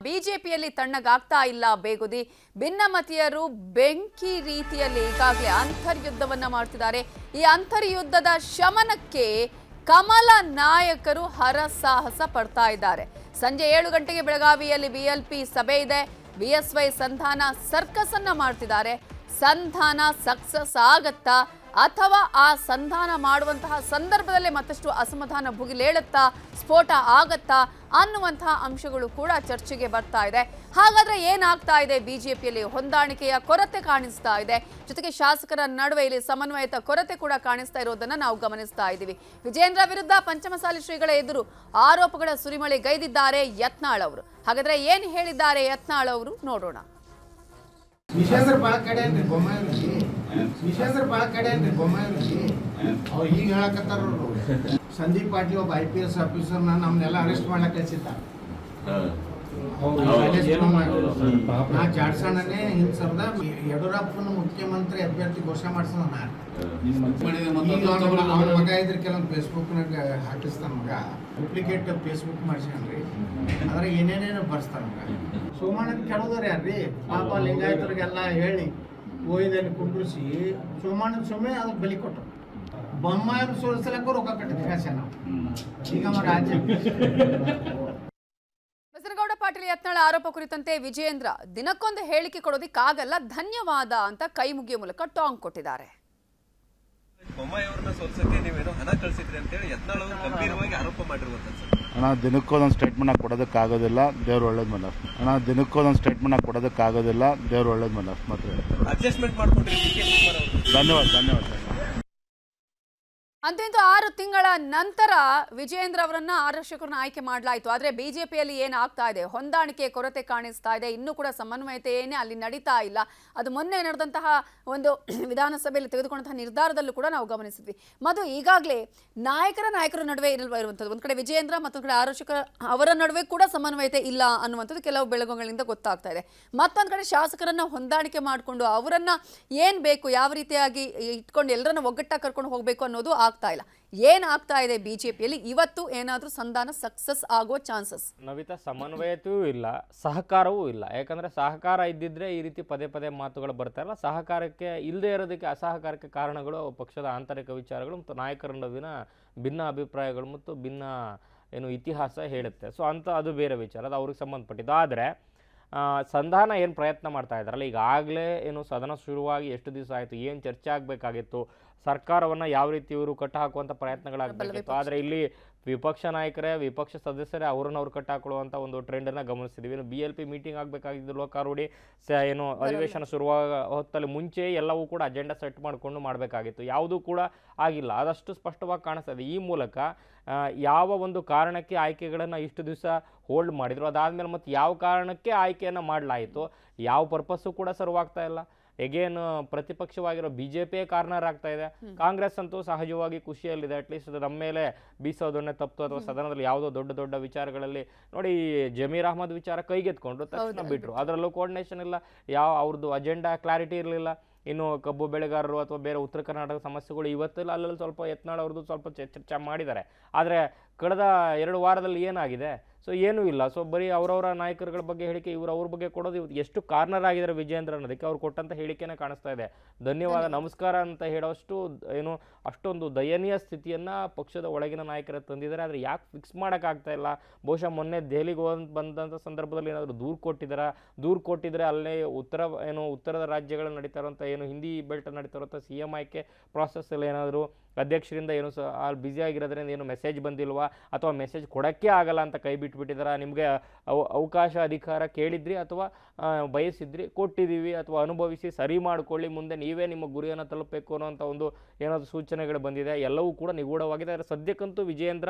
ಬಿಜೆಪಿಯಲ್ಲಿ ತಣ್ಣಗಾಗ್ತಾ ಇಲ್ಲ ಬೇಗುದಿ. ಭಿನ್ನಮತೀಯರು ಬೆಂಕಿ ರೀತಿಯಲ್ಲಿ ಈಗಾಗಲೇ ಅಂತರ್ಯುದ್ಧವನ್ನ ಮಾಡ್ತಿದ್ದಾರೆ. ಈ ಅಂತರ್ಯುದ್ಧದ ಶಮನಕ್ಕೆ ಕಮಲ ನಾಯಕರು ಹರಸಾಹಸ ಪಡ್ತಾ ಇದ್ದಾರೆ. ಸಂಜೆ 7 ಗಂಟೆಗೆ ಬೆಳಗಾವಿಯಲ್ಲಿ ಬಿಎಲ್ಪಿ ಸಭೆ ಇದೆ. ಬಿಎಸ್ವೈ ಸಂಧಾನ ಸರ್ಕಸ್ ಅನ್ನ ಮಾಡ್ತಿದ್ದಾರೆ. ಸಂಧಾನ ಸಕ್ಸಸ್ ಆಗತ್ತಾ ಅಥವಾ ಆ ಸಂಧಾನ ಮಾಡುವಂತಹ ಸಂದರ್ಭದಲ್ಲೇ ಮತ್ತಷ್ಟು ಅಸಮಾಧಾನ ಭುಗಿಲೇಳುತ್ತಾ, ಸ್ಫೋಟ ಆಗತ್ತಾ ಅನ್ನುವಂತಹ ಅಂಶಗಳು ಕೂಡ ಚರ್ಚೆಗೆ ಬರ್ತಾ ಇದೆ. ಹಾಗಾದ್ರೆ ಏನಾಗ್ತಾ ಇದೆ? ಬಿಜೆಪಿಯಲ್ಲಿ ಹೊಂದಾಣಿಕೆಯ ಕೊರತೆ ಕಾಣಿಸ್ತಾ ಇದೆ. ಜೊತೆಗೆ ಶಾಸಕರ ನಡುವೆ ಇಲ್ಲಿ ಸಮನ್ವಯದ ಕೊರತೆ ಕೂಡ ಕಾಣಿಸ್ತಾ ಇರೋದನ್ನ ನಾವು ಗಮನಿಸ್ತಾ ಇದ್ದೀವಿ. ವಿಜೇಂದ್ರ ವಿರುದ್ಧ ಪಂಚಮಸಾಲಿ ಶ್ರೀಗಳ ಎದುರು ಆರೋಪಗಳ ಸುರಿಮಳೆ ಗೈದಿದ್ದಾರೆ ಯತ್ನಾಳ್ ಅವರು. ಹಾಗಾದ್ರೆ ಏನ್ ಹೇಳಿದ್ದಾರೆ ಯತ್ನಾಳ್ ಅವರು ನೋಡೋಣ. ವಿಶೇಷ ಭಾಳ ಕಡೆ ಏನ್ರಿ ಬೊಮ್ಮಾಯಿ ವಿಶೇಷ ಭಾಳ ಕಡೆ ಏನ್ರಿ ಬೊಮ್ಮಾಯಿ ಅವ್ರು ಈಗ ಹೇಳಕತ್ತಾರ. ಸಂದೀಪ್ ಪಾಟೀಲ್ ಒಬ್ಬ IPS ಆಫೀಸರ್ನ ನಮ್ನೆಲ್ಲ ಅರೆಸ್ಟ್ ಮಾಡ್ಲಕ್ ಕಳಿಸಿದ್ದ. ನಾ ಜಾಡ್ಸಣ್ಣನೇ ಹಿಂಸರ್ದ ಯಡಿಯೂರಪ್ಪನ ಮುಖ್ಯಮಂತ್ರಿ ಅಭ್ಯರ್ಥಿ ಘೋಷಣೆ ಮಾಡ್ಸೋಣ. ಅವ್ರ ಮಗ ಇದ್ರ ಕೆಲವೊಂದು ಫೇಸ್ಬುಕ್ನಾಗ ಹಾಕಿಸ್ತಾನ. ಮಗ ಡೂಪ್ಲಿಕೇಟ್ ಫೇಸ್ಬುಕ್ ಮಾಡ್ಸ್ಕೊಂಡ್ರಿ, ಅದ್ರಾಗ ಏನೇನೇನು ಬರ್ಸ್ತಾರ. ಮಗ ಸೋಮಣ್ಣನ ಕೆಡೋದ್ರಿ ಯಾರ್ರಿ ಪಾಪ ಲಿಂಗಾಯತರಿಗೆಲ್ಲ ಹೇಳಿ ಓಯ್ದಲ್ಲಿ ಕುಂಡ್ರಿಸಿ ಸೋಮಣ್ಣನ ಸುಮ್ಮನೆ ಅದಕ್ಕೆ ಬಲಿ ಕೊಟ್ಟರು. ಬೊಮ್ಮಾಯಿ ಸೋಲಿಸಲಕ್ಕೂ ರೊಕ್ಕ ಕಟ್ಟಿದ್ವಿ ಕಾಸೆ ನಾವು. ಈಗ ರಾಜ್ಯ ಬಸನಗೌಡ ಪಾಟೀಲ್ ಯತ್ನಾಳ್ ಆರೋಪ ಕುರಿತಂತೆ ವಿಜಯೇಂದ್ರ ದಿನಕ್ಕೊಂದು ಹೇಳಿಕೆ ಕೊಡೋದಿಕ್ಕಾಗಲ್ಲ, ಧನ್ಯವಾದ ಅಂತ ಕೈ ಮುಗಿಯೋ ಮೂಲಕ ಟಾಂಗ್ ಕೊಟ್ಟಿದ್ದಾರೆ. ಬೊಮ್ಮಾಯಿ ಅವ್ರನ್ನ ಸೋಲ್ಸಕ್ಕೆ ನೀವೇನೋ ಹಣ ಕಳಿಸಿದ್ರಿ ಅಂತ ಹೇಳಿ ಯತ್ನಾಳ್ ಅವರು ಗಂಭೀರವಾಗಿ ಆರೋಪ ಮಾಡಿರುವಂತ. ಅಣ್ಣ ದಿನಕ್ಕೊಂದೊಂದು ಸ್ಟೇಟ್ಮೆಂಟ್ ಕೊಡೋದಕ್ಕಾಗೋದಿಲ್ಲ, ದೇವ್ರು ಒಳ್ಳೇದು ಮಾಡ. ಅಣ್ಣ ದಿನಕ್ಕೊಂದೊಂದು ಸ್ಟೇಟ್ಮೆಂಟ್ ಕೊಡೋದಕ್ಕಾಗೋದಿಲ್ಲ, ದೇವ್ರು ಒಳ್ಳೇದು ಮಾಡ. ಮತ್ತೆ ಅಡ್ಜಸ್ಟ್ಮೆಂಟ್ ಮಾಡ್ಕೊಂಡ್ರಿ. ಧನ್ಯವಾದ. ಅಂತೂ 6 ತಿಂಗಳ ನಂತರ ವಿಜಯೇಂದ್ರ ಅವರನ್ನ ಆರಕ್ಷಕರನ್ನ ಆಯ್ಕೆ ಮಾಡಲಾಯಿತು. ಆದರೆ ಬಿಜೆಪಿಯಲ್ಲಿ ಏನಾಗ್ತಾ ಇದೆ? ಹೊಂದಾಣಿಕೆ ಕೊರತೆ ಕಾಣಿಸ್ತಾ ಇದೆ. ಇನ್ನೂ ಕೂಡ ಸಮನ್ವಯತೆ ಏನೇ ಅಲ್ಲಿ ನಡೀತಾ ಇಲ್ಲ. ಅದು ಮೊನ್ನೆ ನಡೆದಂತಹ ಒಂದು ವಿಧಾನಸಭೆಯಲ್ಲಿ ತೆಗೆದುಕೊಂಡಂತಹ ನಿರ್ಧಾರದಲ್ಲೂ ಕೂಡ ನಾವು ಗಮನಿಸಿದ್ವಿ. ಮಧು, ಈಗಾಗಲೇ ನಾಯಕರ ನಡುವೆ ಇರುವಂಥದ್ದು ಒಂದು ಕಡೆ ವಿಜಯೇಂದ್ರ, ಮತ್ತೊಂದು ಕಡೆ ಆರಕ್ಷಕರ ಅವರ ನಡುವೆ ಕೂಡ ಸಮನ್ವಯತೆ ಇಲ್ಲ ಅನ್ನುವಂಥದ್ದು ಕೆಲವು ಬೆಳಗುಗಳಿಂದ ಗೊತ್ತಾಗ್ತಾ ಇದೆ. ಮತ್ತೊಂದು ಕಡೆ ಶಾಸಕರನ್ನ ಹೊಂದಾಣಿಕೆ ಮಾಡಿಕೊಂಡು ಅವರನ್ನ ಏನ್ ಬೇಕು, ಯಾವ ರೀತಿಯಾಗಿ ಇಟ್ಕೊಂಡು ಎಲ್ಲರನ್ನ ಒಗ್ಗಟ್ಟಾಗಿ ಕರ್ಕೊಂಡು ಹೋಗಬೇಕು ಅನ್ನೋದು ಆಗ್ತಾ ಇಲ್ಲ. ಏನಾಗ್ತಾ ಇದೆ ಬಿಜೆಪಿಯಲ್ಲಿ? ಇವತ್ತು ಏನಾದ್ರೂ ಸಂಧಾನ ಸಕ್ಸಸ್ ಆಗೋ ಚಾನ್ಸಸ್? ನವಿತಾ, ಸಮನ್ವಯತೆಯೂ ಇಲ್ಲ, ಸಹಕಾರವೂ ಇಲ್ಲ. ಯಾಕಂದ್ರೆ ಸಹಕಾರ ಇದ್ದಿದ್ರೆ ಈ ರೀತಿ ಪದೇ ಪದೇ ಮಾತುಗಳು ಬರ್ತಾ ಇಲ್ಲ. ಸಹಕಾರಕ್ಕೆ ಇಲ್ಲದೆ ಇರೋದಕ್ಕೆ ಅಸಹಕಾರಕ್ಕೆ ಕಾರಣಗಳು ಪಕ್ಷದ ಆಂತರಿಕ ವಿಚಾರಗಳು ಮತ್ತು ನಾಯಕರ ನಡುವಿನ ಭಿನ್ನ ಅಭಿಪ್ರಾಯಗಳು ಮತ್ತು ಭಿನ್ನ ಇತಿಹಾಸ ಹೇಳುತ್ತೆ. ಸೊ ಅದು ಬೇರೆ ವಿಚಾರ, ಅದು ಅವ್ರಿಗೆ ಸಂಬಂಧಪಟ್ಟಿದ್ದು. ಆದರೆ ಸಂಧಾನ ಏನು ಪ್ರಯತ್ನ ಮಾಡ್ತಾ ಇದ್ದಾರಲ್ಲ, ಈಗಾಗಲೇ ಸದನ ಶುರುವಾಗಿ ಎಷ್ಟು ದಿವಸ ಆಯಿತು, ಏನು ಚರ್ಚೆ ಆಗಬೇಕಾಗಿತ್ತು, ಸರ್ಕಾರವನ್ನು ಯಾವ ರೀತಿ ಇವರು ಕಟ್ಟ ಹಾಕುವಂಥ ಪ್ರಯತ್ನಗಳಾಗಬೇಕಿತ್ತು. ಆದರೆ ಇಲ್ಲಿ ವಿಪಕ್ಷ ನಾಯಕರೇ, ವಿಪಕ್ಷ ಸದಸ್ಯರೇ ಅವ್ರು ಕಟ್ಟಾಕೊಳ್ಳುವಂಥ ಒಂದು ಟ್ರೆಂಡನ್ನು ಗಮನಿಸ್ತಿದ್ದೀವಿ. BLP ಮೀಟಿಂಗ್ ಆಗಬೇಕಾಗಿದ್ದು ಲೋಕಾರೂಢಿ ಅಧಿವೇಶನ ಶುರುವಾಗ ಹೊತ್ತಲ್ಲಿ ಮುಂಚೆ ಎಲ್ಲವೂ ಕೂಡ ಅಜೆಂಡಾ ಸೆಟ್ ಮಾಡಿಕೊಂಡು ಮಾಡಬೇಕಾಗಿತ್ತು. ಯಾವುದೂ ಕೂಡ ಆಗಿಲ್ಲ. ಅದಷ್ಟು ಸ್ಪಷ್ಟವಾಗಿ ಕಾಣಿಸ್ತಾ ಇದೆ. ಈ ಮೂಲಕ ಯಾವ ಒಂದು ಕಾರಣಕ್ಕೆ ಆಯ್ಕೆಗಳನ್ನು ಇಷ್ಟು ದಿವಸ ಹೋಲ್ಡ್ ಮಾಡಿದ್ರು, ಅದಾದಮೇಲೆ ಮತ್ತು ಯಾವ ಕಾರಣಕ್ಕೆ ಆಯ್ಕೆಯನ್ನು ಮಾಡಲಾಯಿತು, ಯಾವ ಪರ್ಪಸ್ಸು ಕೂಡ ಸರ್ವಾಗ್ತಾ ಇಲ್ಲ. ಎಗೇನ್ ಪ್ರತಿಪಕ್ಷವಾಗಿರೋ ಬಿಜೆಪಿಯೇ ಕಾರ್ನರ್ ಆಗ್ತಾ ಇದೆ. ಕಾಂಗ್ರೆಸ್ ಅಂತೂ ಸಹಜವಾಗಿ ಖುಷಿಯಲ್ಲಿದೆ. ಅಟ್ಲೀಸ್ಟ್ ನಮ್ಮ ಮೇಲೆ ಬೀಸೋದನ್ನೇ ತಪ್ಪು ಅಥವಾ ಸದನದಲ್ಲಿ ಯಾವುದೋ ದೊಡ್ಡ ವಿಚಾರಗಳಲ್ಲಿ ನೋಡಿ, ಜಮೀರ್ ಅಹ್ಮದ್ ವಿಚಾರ ಕೈಗೆತ್ಕೊಂಡ್ರು, ತಕ್ಷಣ ಬಿಟ್ರು. ಅದರಲ್ಲೂ ಕೋರ್ಡಿನೇಷನ್ ಇಲ್ಲ, ಅವ್ರದ್ದು ಅಜೆಂಡಾ ಕ್ಲಾರಿಟಿ ಇರಲಿಲ್ಲ. ಇನ್ನು ಕಬ್ಬು ಬೆಳೆಗಾರರು ಅಥವಾ ಬೇರೆ ಉತ್ತರ ಕರ್ನಾಟಕ ಸಮಸ್ಯೆಗಳು ಇವತ್ತೆಲ್ಲ ಅಲ್ಲಲ್ಲಿ ಸ್ವಲ್ಪ ಯತ್ನಾಳ್ ಅವ್ರದ್ದು ಸ್ವಲ್ಪ ಚರ್ಚೆ ಮಾಡಿದ್ದಾರೆ. ಆದರೆ ಕಳೆದ 2 ವಾರದಲ್ಲಿ ಏನಾಗಿದೆ? ಸೊ ಏನೂ ಇಲ್ಲ. ಸೊ ಬರೀ ಅವರವರ ನಾಯಕರುಗಳ ಬಗ್ಗೆ ಹೇಳಿಕೆ, ಅವ್ರ ಬಗ್ಗೆ ಕೊಡೋದು ಎಷ್ಟು ಕಾರ್ನರ್ ಆಗಿದ್ದಾರೆ ವಿಜಯೇಂದ್ರ ಅನ್ನೋದಕ್ಕೆ ಅವ್ರು ಕೊಟ್ಟಂಥ ಹೇಳಿಕೆನೇ ಕಾಣಿಸ್ತಾ ಇದೆ. ಧನ್ಯವಾದ, ನಮಸ್ಕಾರ ಅಂತ ಹೇಳೋಷ್ಟು ಅಷ್ಟೊಂದು ದಯನೀಯ ಸ್ಥಿತಿಯನ್ನು ಪಕ್ಷದ ಒಳಗಿನ ನಾಯಕರ ತಂದಿದ್ದಾರೆ. ಆದರೆ ಯಾಕೆ ಫಿಕ್ಸ್ ಮಾಡೋಕ್ಕಾಗ್ತಾ ಇಲ್ಲ? ಬಹುಶಃ ಮೊನ್ನೆ ದೆಹಲಿಗೆ ಬಂದಂಥ ಸಂದರ್ಭದಲ್ಲಿ ಏನಾದರೂ ದೂರು ಕೊಟ್ಟಿದ್ರೆ ಅಲ್ಲೇ ಉತ್ತರದ ರಾಜ್ಯಗಳಲ್ಲಿ ನಡೀತಾ ಇರುವಂಥ ಹಿಂದಿ ಬೆಲ್ಟ್ ನಡೀತಾ ಇರುವಂಥ CM ಆಯ್ಕೆ ಪ್ರಾಸೆಸ್ಸಲ್ಲಿ ಏನಾದರೂ ಅಧ್ಯಕ್ಷರಿಂದ ಅಲ್ಲಿ ಬ್ಯುಸಿ ಆಗಿರೋದ್ರಿಂದ ಮೆಸೇಜ್ ಬಂದಿಲ್ವಾ, ಅಥವಾ ಮೆಸೇಜ್ ಕೊಡೋಕ್ಕೆ ಆಗಲ್ಲ ಅಂತ ಕೈ ಬಿಟ್ಬಿಟ್ಟಿದ್ದಾರೆ? ನಿಮಗೆ ಅವಕಾಶ ಅಧಿಕಾರ ಕೇಳಿದ್ರಿ ಅಥವಾ ಬಯಸಿದ್ರಿ, ಕೊಟ್ಟಿದ್ದೀವಿ, ಅಥವಾ ಅನುಭವಿಸಿ ಸರಿ ಮಾಡ್ಕೊಳ್ಳಿ, ಮುಂದೆ ನೀವೇ ನಿಮ್ಮ ಗುರಿಯನ್ನು ತಲುಪಬೇಕು ಅನ್ನೋಂಥ ಒಂದು ಏನಾದರೂ ಸೂಚನೆಗಳು ಬಂದಿದೆ. ಎಲ್ಲವೂ ಕೂಡ ನಿಗೂಢವಾಗಿದೆ. ಆದರೆ ಸದ್ಯಕ್ಕಂತೂ ವಿಜಯೇಂದ್ರ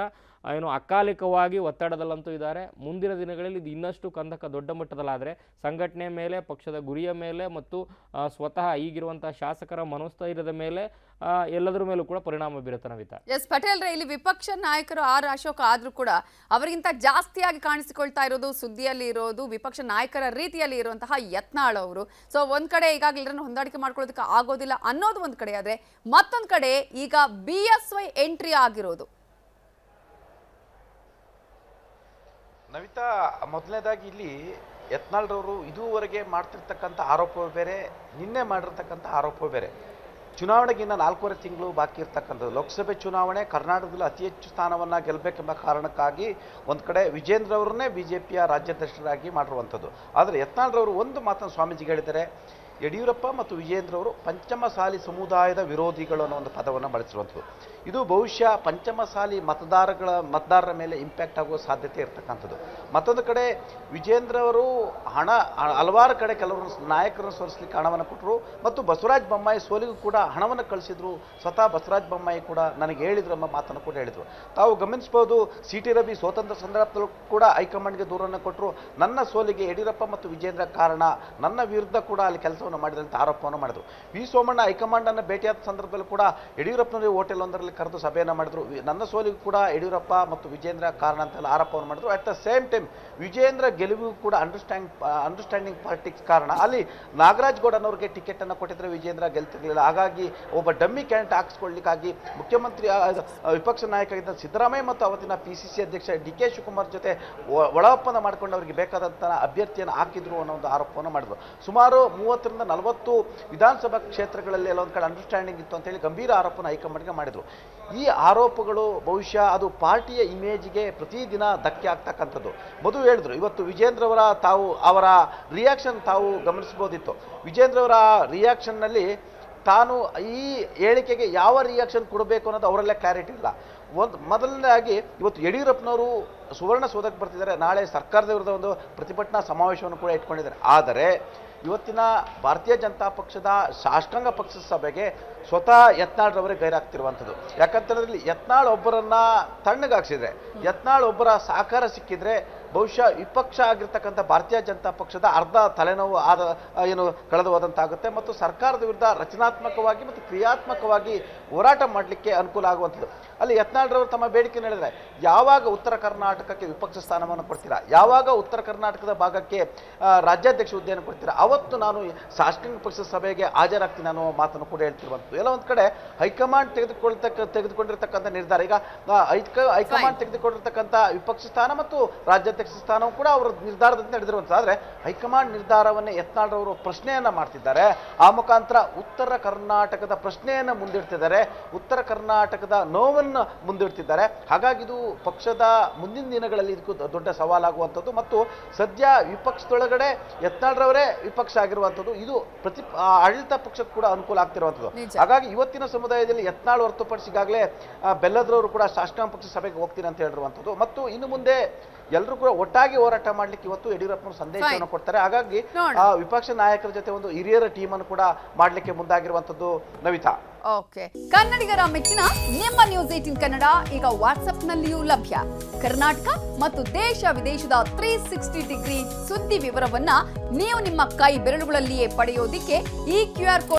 ಅಕಾಲಿಕವಾಗಿ ಒತ್ತಡದಲ್ಲಂತೂ ಇದ್ದಾರೆ. ಮುಂದಿನ ದಿನಗಳಲ್ಲಿ ಇದು ಇನ್ನಷ್ಟು ದೊಡ್ಡ ಮಟ್ಟದಲ್ಲಾದರೆ ಸಂಘಟನೆ ಮೇಲೆ, ಪಕ್ಷದ ಗುರಿಯ ಮೇಲೆ ಮತ್ತು ಸ್ವತಃ ಈಗಿರುವಂತಹ ಶಾಸಕರ ಮನೋಸ್ಥೈರ್ಯದ ಮೇಲೆ ಎಲ್ಲದರ ಮೇಲೂ ಕೂಡ ಪರಿಣಾಮ ಬೀರುತ್ತೆ. ನವಿತಾ, ಎಸ್ ಪಟೇಲ್ ರೇ, ಇಲ್ಲಿ ವಿಪಕ್ಷ ನಾಯಕರು ಆರ್ ಅಶೋಕ್ ಆದ್ರೂ ಕೂಡ ಅವರಿಗಿಂತ ಜಾಸ್ತಿಯಾಗಿ ಕಾಣಿಸಿಕೊಳ್ತಾ ಇರೋದು, ಸುದ್ದಿಯಲ್ಲಿ ಇರೋದು ವಿಪಕ್ಷ ನಾಯಕರ ರೀತಿಯಲ್ಲಿ ಇರುವಂತಹ ಯತ್ನಾಳ್ ಅವರು. ಸೊ ಒಂದ್ ಕಡೆ ಈಗಾಗಲೇ ಎಲ್ಲರನ್ನು ಹೊಂದಾಣಿಕೆ ಮಾಡ್ಕೊಳ್ಳೋದಕ್ಕೆ ಆಗೋದಿಲ್ಲ ಅನ್ನೋದು ಒಂದ್ ಕಡೆ ಆದ್ರೆ, ಮತ್ತೊಂದ್ ಕಡೆ ಈಗ BSY ಎಂಟ್ರಿ ಆಗಿರೋದು. ನವಿತಾ, ಮೊದಲನೇದಾಗಿ ಇಲ್ಲಿ ಯತ್ನಾಳ್ರವರು ಇದುವರೆಗೆ ಮಾಡ್ತಿರ್ತಕ್ಕಂಥ ಆರೋಪ ಬೇರೆ, ನಿನ್ನೆ ಮಾಡಿರ್ತಕ್ಕಂಥ ಆರೋಪ ಬೇರೆ. ಚುನಾವಣೆಗಿನ್ನ 4.5 ತಿಂಗಳು ಬಾಕಿ ಇರ್ತಕ್ಕಂಥದ್ದು. ಲೋಕಸಭೆ ಚುನಾವಣೆ ಕರ್ನಾಟಕದಲ್ಲಿ ಅತಿ ಹೆಚ್ಚು ಸ್ಥಾನವನ್ನು ಗೆಲ್ಲಬೇಕೆಂಬ ಕಾರಣಕ್ಕಾಗಿ ಒಂದು ಕಡೆ ವಿಜೇಂದ್ರ ಅವರನ್ನೇ BJPಯ ರಾಜ್ಯಾಧ್ಯಕ್ಷರಾಗಿ ಮಾಡಿರುವಂಥದ್ದು. ಆದರೆ ಯತ್ನಾಳ್ರವರು ಒಂದು ಮಾತನ್ನು ಸ್ವಾಮೀಜಿಗೆ ಹೇಳಿದ್ದಾರೆ, ಯಡಿಯೂರಪ್ಪ ಮತ್ತು ವಿಜೇಂದ್ರ ಅವರು ಪಂಚಮಸಾಲಿ ಸಮುದಾಯದ ವಿರೋಧಿಗಳು ಅನ್ನೋ ಒಂದು ಪದವನ್ನು ಬಳಸಿರುವಂಥದ್ದು. ಇದು ಬಹುಶಃ ಪಂಚಮಸಾಲಿ ಮತದಾರರ ಮೇಲೆ ಇಂಪ್ಯಾಕ್ಟ್ ಆಗುವ ಸಾಧ್ಯತೆ ಇರತಕ್ಕಂಥದ್ದು. ಮತ್ತೊಂದು ಕಡೆ ವಿಜೇಂದ್ರ ಅವರು ಹಲವಾರು ಕಡೆ ಕೆಲವರು ನಾಯಕರನ್ನು ಸೋಲಿಸಲಿಕ್ಕೆ ಹಣವನ್ನು ಕೊಟ್ಟರು ಮತ್ತು ಬಸವರಾಜ ಬೊಮ್ಮಾಯಿ ಸೋಲಿಗೂ ಕೂಡ ಹಣವನ್ನು ಕಳಿಸಿದ್ರು. ಸ್ವತಃ ಬಸವರಾಜ ಬೊಮ್ಮಾಯಿ ಕೂಡ ನನಗೆ ಹೇಳಿದ್ರು ಎಂಬ ಮಾತನ್ನು ಕೂಡ ಹೇಳಿದರು. ತಾವು ಗಮನಿಸಬಹುದು, CT ರವಿ ಸ್ವತಂತ್ರ ಸಂದರ್ಭದಲ್ಲೂ ಕೂಡ ಹೈಕಮಾಂಡ್ಗೆ ದೂರನ್ನು ಕೊಟ್ಟರು. ನನ್ನ ಸೋಲಿಗೆ ಯಡಿಯೂರಪ್ಪ ಮತ್ತು ವಿಜೇಂದ್ರ ಕಾರಣ, ನನ್ನ ವಿರುದ್ಧ ಕೂಡ ಅಲ್ಲಿ ಕೆಲಸವನ್ನು ಮಾಡಿದಂಥ ಆರೋಪವನ್ನು ಮಾಡಿದರು. ವಿ ಸೋಮಣ್ಣ ಹೈಕಮಾಂಡನ್ನು ಭೇಟಿಯಾದ ಸಂದರ್ಭದಲ್ಲೂ ಕೂಡ ಯಡಿಯೂರಪ್ಪನವರಿಗೆ ಹೋಟೆಲ್ ಒಂದರಲ್ಲಿ ಕರೆದು ಸಭೆಯನ್ನು ಮಾಡಿದ್ರು. ನನ್ನ ಸೋಲಿಗೂ ಕೂಡ ಯಡಿಯೂರಪ್ಪ ಮತ್ತು ವಿಜೇಂದ್ರ ಕಾರಣ ಅಂತೆಲ್ಲ ಆರೋಪವನ್ನು ಮಾಡಿದ್ರು. At the same time Vijayendra ಗೆಲುವಿಗೂ ಕೂಡ ಅಂಡರ್ಸ್ಟ್ಯಾಂಡಿಂಗ್ ಪಾಲಿಟಿಕ್ಸ್ ಕಾರಣ. ಅಲ್ಲಿ ನಾಗರಾಜ್ ಗೌಡನವ್ರಿಗೆ ಟಿಕೆಟ್ ಅನ್ನು ಕೊಟ್ಟಿದ್ರೆ ವಿಜೇಂದ್ರ ಗೆಲ್ತಿರ್ಲಿಲ್ಲ. ಹಾಗಾಗಿ ಒಬ್ಬ ಡಮ್ಮಿ ಕ್ಯಾಂಡಿಡೇಟ್ ಹಾಕಿಸ್ಕೊಳ್ಳಿಕ್ಕಾಗಿ ಮುಖ್ಯಮಂತ್ರಿ ವಿಪಕ್ಷ ನಾಯಕ ಸಿದ್ದರಾಮಯ್ಯ ಮತ್ತು ಅವತ್ತಿನ PCC ಅಧ್ಯಕ್ಷ DK ಶಿವಕುಮಾರ್ ಜೊತೆ ಒಳ ಒಪ್ಪಂದ ಮಾಡಿಕೊಂಡು ಅವರಿಗೆ ಬೇಕಾದಂಥ ಅಭ್ಯರ್ಥಿಯನ್ನು ಹಾಕಿದ್ರು ಅನ್ನೋ ಒಂದು ಆರೋಪವನ್ನು ಮಾಡಿದ್ರು. ಸುಮಾರು 30 ರಿಂದ 40 ವಿಧಾನಸಭಾ ಕ್ಷೇತ್ರಗಳಲ್ಲಿ ಎಲ್ಲ ಒಂದು ಕಡೆ ಅಂಡರ್ಸ್ಟ್ಯಾಂಡಿಂಗ್ ಇತ್ತು ಅಂತೇಳಿ ಗಂಭೀರ ಆರೋಪನ ಹೈಕಮಾಂಡ್ಗೆ ಮಾಡಿದ್ರು. ಈ ಆರೋಪಗಳು ಬಹುಶಃ ಅದು ಪಾರ್ಟಿಯ ಇಮೇಜ್ಗೆ ಪ್ರತಿದಿನ ಧಕ್ಕೆ ಆಗ್ತಕ್ಕಂಥದ್ದು. ಮಧು ಹೇಳಿದ್ರು, ಇವತ್ತು ವಿಜೇಂದ್ರ ಅವರ ರಿಯಾಕ್ಷನ್ ತಾವು ಗಮನಿಸಬಹುದಿತ್ತು. ವಿಜೇಂದ್ರ ಅವರ ರಿಯಾಕ್ಷನ್ನಲ್ಲಿ ತಾನು ಈ ಹೇಳಿಕೆಗೆ ಯಾವ ರಿಯಾಕ್ಷನ್ ಕೊಡಬೇಕು ಅನ್ನೋದು ಅವರಲ್ಲೇ ಕ್ಲಾರಿಟಿ ಇಲ್ಲ. ಮೊದಲನೇದಾಗಿ ಇವತ್ತು ಯಡಿಯೂರಪ್ಪನವರು ಸುವರ್ಣಸೌಧಕ್ಕೆ ಬರ್ತಿದ್ದಾರೆ, ನಾಳೆ ಸರ್ಕಾರದ ವಿರುದ್ಧ ಒಂದು ಪ್ರತಿಭಟನಾ ಸಮಾವೇಶವನ್ನು ಕೂಡ ಇಟ್ಕೊಂಡಿದ್ದಾರೆ. ಆದರೆ ಇವತ್ತಿನ ಭಾರತೀಯ ಜನತಾ ಪಕ್ಷದ ಶಾಸಕಾಂಗ ಪಕ್ಷದ ಸಭೆಗೆ ಸ್ವತಃ ಯತ್ನಾಳ್ರವರೇ ಗೈರಾಗ್ತಿರುವಂಥದ್ದು. ಯಾಕಂತಂದ್ರೆ ಯತ್ನಾಳ್ ಒಬ್ಬರನ್ನ ತಣ್ಣಗಾಗಿಸಿದ್ರೆ, ಯತ್ನಾಳ್ ಒಬ್ಬರ ಸಹಕಾರ ಸಿಕ್ಕಿದ್ರೆ ಬಹುಶಃ ವಿಪಕ್ಷ ಆಗಿರ್ತಕ್ಕಂಥ ಭಾರತೀಯ ಜನತಾ ಪಕ್ಷದ ಅರ್ಧ ತಲೆನೋವು ಕಳೆದು ಹೋದಂತಾಗುತ್ತೆ ಮತ್ತು ಸರ್ಕಾರದ ವಿರುದ್ಧ ರಚನಾತ್ಮಕವಾಗಿ ಮತ್ತು ಕ್ರಿಯಾತ್ಮಕವಾಗಿ ಹೋರಾಟ ಮಾಡಲಿಕ್ಕೆ ಅನುಕೂಲ ಆಗುವಂಥದ್ದು. ಅಲ್ಲಿ ಯತ್ನಾಳ್ರವರು ತಮ್ಮ ಬೇಡಿಕೆ ಹೇಳಿದ್ರೆ, ಯಾವಾಗ ಉತ್ತರ ಕರ್ನಾಟಕಕ್ಕೆ ವಿಪಕ್ಷ ಸ್ಥಾನವನ್ನು ಕೊಡ್ತೀರಾ, ಯಾವಾಗ ಉತ್ತರ ಕರ್ನಾಟಕದ ಭಾಗಕ್ಕೆ ರಾಜ್ಯಾಧ್ಯಕ್ಷ ಹುದ್ದೆಯನ್ನು ಕೊಡ್ತೀರಾ, ಅವತ್ತು ನಾನು ಶಾಸಕಾಂಗ ಪಕ್ಷದ ಸಭೆಗೆ ಹಾಜರಾಗ್ತೀನಿ ಅನ್ನೋ ಮಾತನ್ನು ಕೂಡ ಹೇಳ್ತಿರುವಂಥದ್ದು. ಎಲ್ಲ ಒಂದು ಕಡೆ ಹೈಕಮಾಂಡ್ ತೆಗೆದುಕೊಂಡಿರ್ತಕ್ಕಂಥ ನಿರ್ಧಾರ. ಈಗ ಹೈಕಮಾಂಡ್ ತೆಗೆದುಕೊಂಡಿರ್ತಕ್ಕಂಥ ವಿಪಕ್ಷ ಸ್ಥಾನ ಮತ್ತು ರಾಜ್ಯಾಧ್ಯಕ್ಷ ಸ್ಥಾನವು ಕೂಡ ಅವರ ನಿರ್ಧಾರದಂತೆ ನಡೆದಿರುವಂಥದ್ದು. ಆದರೆ ಹೈಕಮಾಂಡ್ ನಿರ್ಧಾರವನ್ನೇ ಯತ್ನಾಳ್ರವರು ಪ್ರಶ್ನೆಯನ್ನ ಮಾಡ್ತಿದ್ದಾರೆ. ಆ ಮುಖಾಂತರ ಉತ್ತರ ಕರ್ನಾಟಕದ ಪ್ರಶ್ನೆಯನ್ನು ಮುಂದಿಡ್ತಿದ್ದಾರೆ, ಉತ್ತರ ಕರ್ನಾಟಕದ ನೋವನ್ನು ಮುಂದಿಡ್ತಿದ್ದಾರೆ. ಹಾಗಾಗಿ ಇದು ಪಕ್ಷದ ಮುಂದಿನ ದಿನಗಳಲ್ಲಿ ಇದಕ್ಕೂ ದೊಡ್ಡ ಸವಾಲಾಗುವಂಥದ್ದು ಮತ್ತು ಸದ್ಯ ವಿಪಕ್ಷದೊಳಗಡೆ ಯತ್ನಾಳ್ರವರೇ ವಿಪಕ್ಷ ಆಗಿರುವಂಥದ್ದು. ಇದು ಆಡಳಿತ ಪಕ್ಷಕ್ಕೆ ಕೂಡ ಅನುಕೂಲ ಆಗ್ತಿರುವಂಥದ್ದು. ಹಾಗಾಗಿ ಇವತ್ತಿನ ಸಮುದಾಯದಲ್ಲಿ ಯತ್ನಾಳ್ ಹೊರತುಪಡಿಸಿ ಈಗಾಗಲೇ ಬೆಲ್ಲದ್ರವರು ಕೂಡ ಶಾಸಕಾಂಗ ಪಕ್ಷ ಸಭೆಗೆ ಹೋಗ್ತೀನಿ ಅಂತ ಹೇಳಿರುವಂಥದ್ದು ಮತ್ತು ಇನ್ನು ಮುಂದೆ ಎಲ್ಲರೂ ಕೂಡ ಒಟ್ಟಾಗಿ ಹೋರಾಟ ಮಾಡ್ಲಿಕ್ಕೆ ಇವತ್ತು ಯಡಿಯೂರಪ್ಪನವರು ಸಂದೇಶವನ್ನು ಕೊಡ್ತಾರೆ. ಹಾಗಾಗಿ ವಿಪಕ್ಷ ನಾಯಕರ ಜೊತೆ ಒಂದು ಹಿರಿಯರ ಟೀಮ್ ಅನ್ನು ಕೂಡ ಮಾಡ್ಲಿಕ್ಕೆ ಮುಂದಾಗಿರುವಂತದ್ದು. ನವಿತಾ, ಓಕೆ, ಕನ್ನಡಿಗರ ಮೆಚ್ಚಿನ ನಿಮ್ಮ ನ್ಯೂಸ್ 18 ಕನ್ನಡ ಈಗ ವಾಟ್ಸ್ಆಪ್ನಲ್ಲಿಯೂ ಲಭ್ಯ. ಕರ್ನಾಟಕ ಮತ್ತು ದೇಶ ವಿದೇಶದ 360 ಡಿಗ್ರಿ ಸುದ್ದಿ ವಿವರವನ್ನ ನೀವು ನಿಮ್ಮ ಕೈ ಬೆರಳುಗಳಲ್ಲಿಯೇ ಪಡೆಯೋದಿಕ್ಕೆ ಈ QR ಕೋಡ್